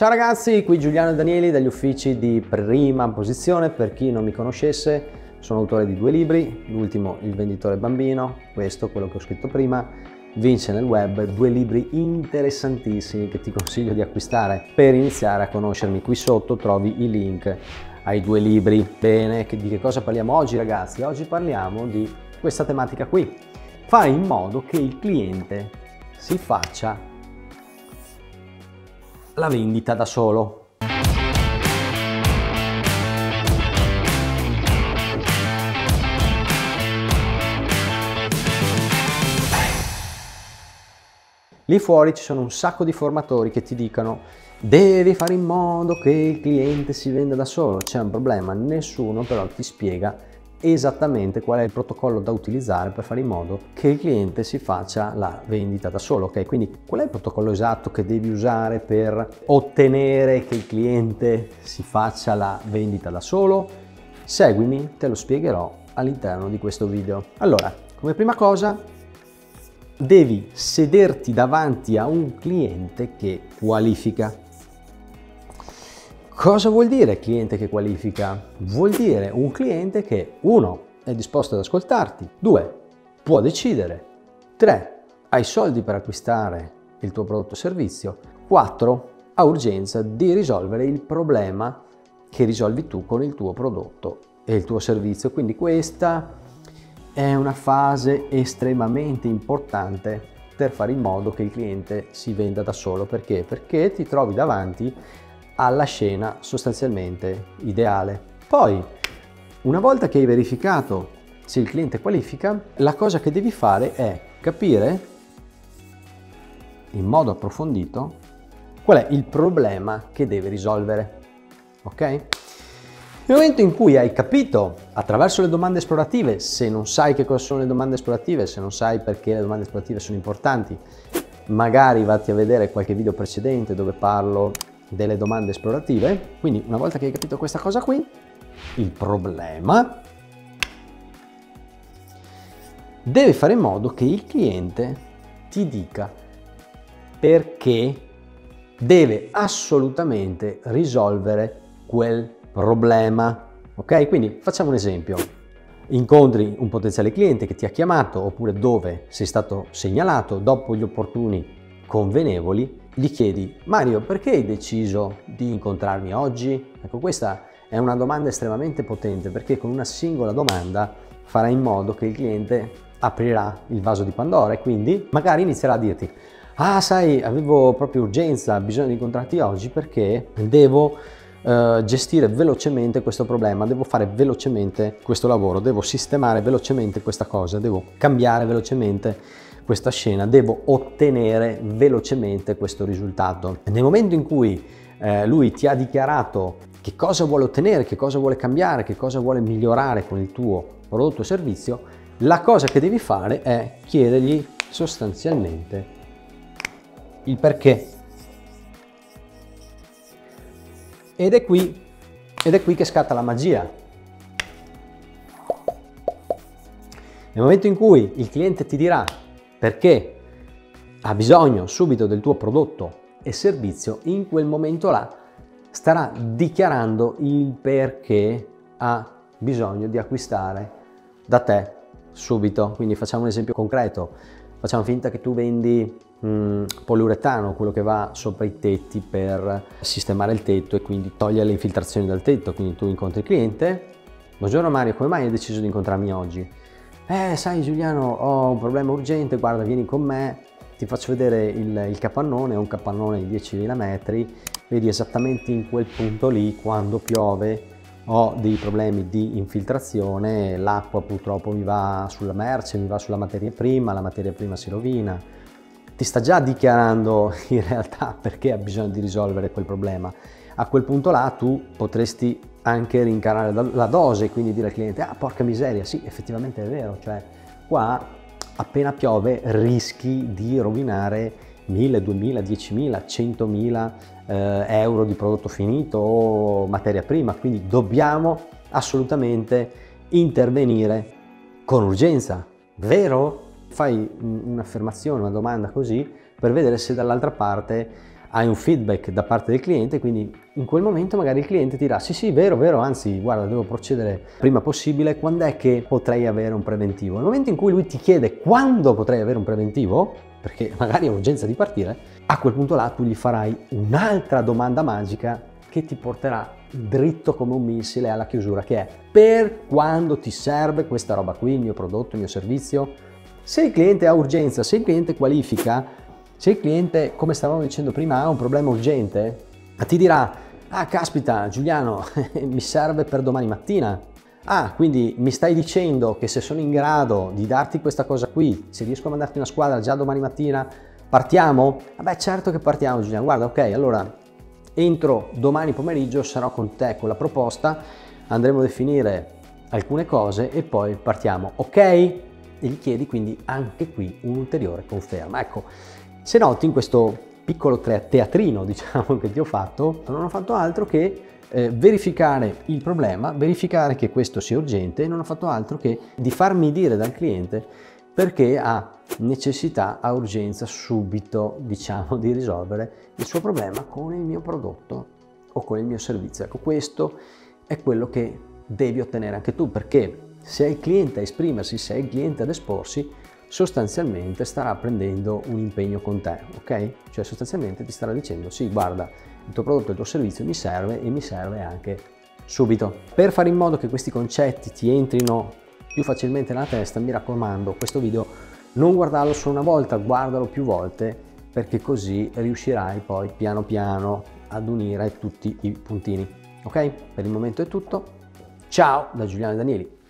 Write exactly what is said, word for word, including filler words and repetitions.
Ciao ragazzi, qui Giuliano Danieli dagli uffici di Prima Posizione. Per chi non mi conoscesse, sono autore di due libri, l'ultimo Il venditore bambino, questo, quello che ho scritto prima, vince nel web, due libri interessantissimi che ti consiglio di acquistare per iniziare a conoscermi. Qui sotto trovi i link ai due libri. Bene, di che cosa parliamo oggi ragazzi? Oggi parliamo di questa tematica qui, fare in modo che il cliente si faccia la vendita da solo. Lì fuori ci sono un sacco di formatori che ti dicono devi fare in modo che il cliente si venda da solo. C'è un problema, nessuno però ti spiega esattamente qual è il protocollo da utilizzare per fare in modo che il cliente si faccia la vendita da solo, ok? Quindi qual è il protocollo esatto che devi usare per ottenere che il cliente si faccia la vendita da solo? Seguimi, te lo spiegherò all'interno di questo video. Allora, come prima cosa, devi sederti davanti a un cliente che qualifica. Cosa vuol dire cliente che qualifica? Vuol dire un cliente che, uno, è disposto ad ascoltarti, due, può decidere, tre, ha i soldi per acquistare il tuo prodotto o servizio, quattro, ha urgenza di risolvere il problema che risolvi tu con il tuo prodotto e il tuo servizio. Quindi questa è una fase estremamente importante per fare in modo che il cliente si venda da solo. Perché? Perché ti trovi davanti alla scena sostanzialmente ideale. Poi, una volta che hai verificato se il cliente qualifica, la cosa che devi fare è capire in modo approfondito qual è il problema che deve risolvere, ok? Nel momento in cui hai capito attraverso le domande esplorative, se non sai che cosa sono le domande esplorative, se non sai perché le domande esplorative sono importanti, magari vatti a vedere qualche video precedente dove parlo delle domande esplorative. Quindi una volta che hai capito questa cosa qui, il problema, devi fare in modo che il cliente ti dica perché deve assolutamente risolvere quel problema, ok? Quindi facciamo un esempio: incontri un potenziale cliente che ti ha chiamato, oppure dove sei stato segnalato, dopo gli opportuni convenevoli gli chiedi: Mario, perché hai deciso di incontrarmi oggi? Ecco, questa è una domanda estremamente potente, perché con una singola domanda farai in modo che il cliente aprirà il vaso di Pandora e quindi magari inizierà a dirti: ah, sai, avevo proprio urgenza, bisogno di incontrarti oggi perché devo Uh, gestire velocemente questo problema, devo fare velocemente questo lavoro, devo sistemare velocemente questa cosa, devo cambiare velocemente questa scena, devo ottenere velocemente questo risultato. E nel momento in cui eh, lui ti ha dichiarato che cosa vuole ottenere, che cosa vuole cambiare, che cosa vuole migliorare con il tuo prodotto o servizio, la cosa che devi fare è chiedergli sostanzialmente il perché. Ed è qui, ed è qui che scatta la magia. Nel momento in cui il cliente ti dirà perché ha bisogno subito del tuo prodotto e servizio, in quel momento là starà dichiarando il perché ha bisogno di acquistare da te subito. Quindi facciamo un esempio concreto. Facciamo finta che tu vendi mh, poliuretano, quello che va sopra i tetti per sistemare il tetto e quindi togliere le infiltrazioni dal tetto. Quindi tu incontri il cliente: buongiorno Mario, come mai hai deciso di incontrarmi oggi? Eh, sai Giuliano, ho un problema urgente, guarda, vieni con me, ti faccio vedere il, il capannone, è un capannone di diecimila metri, vedi esattamente in quel punto lì, quando piove ho dei problemi di infiltrazione, l'acqua purtroppo mi va sulla merce, mi va sulla materia prima, la materia prima si rovina. Ti sta già dichiarando in realtà perché ha bisogno di risolvere quel problema. A quel punto là tu potresti anche rincarare la dose, quindi dire al cliente: ah, porca miseria, sì, effettivamente è vero, cioè qua appena piove rischi di rovinare mille, duemila, diecimila, centomila eh, euro di prodotto finito o materia prima, quindi dobbiamo assolutamente intervenire con urgenza, vero? Fai un'affermazione, una domanda così per vedere se dall'altra parte hai un feedback da parte del cliente, quindi in quel momento magari il cliente ti dirà sì sì, vero, vero, anzi guarda, devo procedere prima possibile, quando è che potrei avere un preventivo? Nel momento in cui lui ti chiede quando potrei avere un preventivo, perché magari ha urgenza di partire, a quel punto là tu gli farai un'altra domanda magica che ti porterà dritto come un missile alla chiusura, che è: per quando ti serve questa roba qui, il mio prodotto, il mio servizio? Se il cliente ha urgenza, se il cliente qualifica, se il cliente, come stavamo dicendo prima, ha un problema urgente, ti dirà: ah caspita Giuliano, mi serve per domani mattina. Ah, quindi mi stai dicendo che se sono in grado di darti questa cosa qui, se riesco a mandarti una squadra già domani mattina, partiamo? Vabbè, certo che partiamo Giuliano, guarda, ok, allora entro domani pomeriggio sarò con te con la proposta, andremo a definire alcune cose e poi partiamo, ok? E gli chiedi quindi anche qui un'ulteriore conferma. Ecco, se noti in questo piccolo teatrino, diciamo, che ti ho fatto, non ho fatto altro che eh, verificare il problema, verificare che questo sia urgente, e non ho fatto altro che di farmi dire dal cliente perché ha necessità, ha urgenza subito, diciamo, di risolvere il suo problema con il mio prodotto o con il mio servizio. Ecco, questo è quello che devi ottenere anche tu, perché se è il cliente a esprimersi, se è il cliente ad esporsi, sostanzialmente starà prendendo un impegno con te, ok? Cioè sostanzialmente ti starà dicendo: sì, guarda, il tuo prodotto, il tuo servizio mi serve e mi serve anche subito. Per fare in modo che questi concetti ti entrino più facilmente nella testa, mi raccomando, questo video non guardarlo solo una volta, guardalo più volte, perché così riuscirai poi piano piano ad unire tutti i puntini, ok? Per il momento è tutto, ciao da Giuliano Danieli.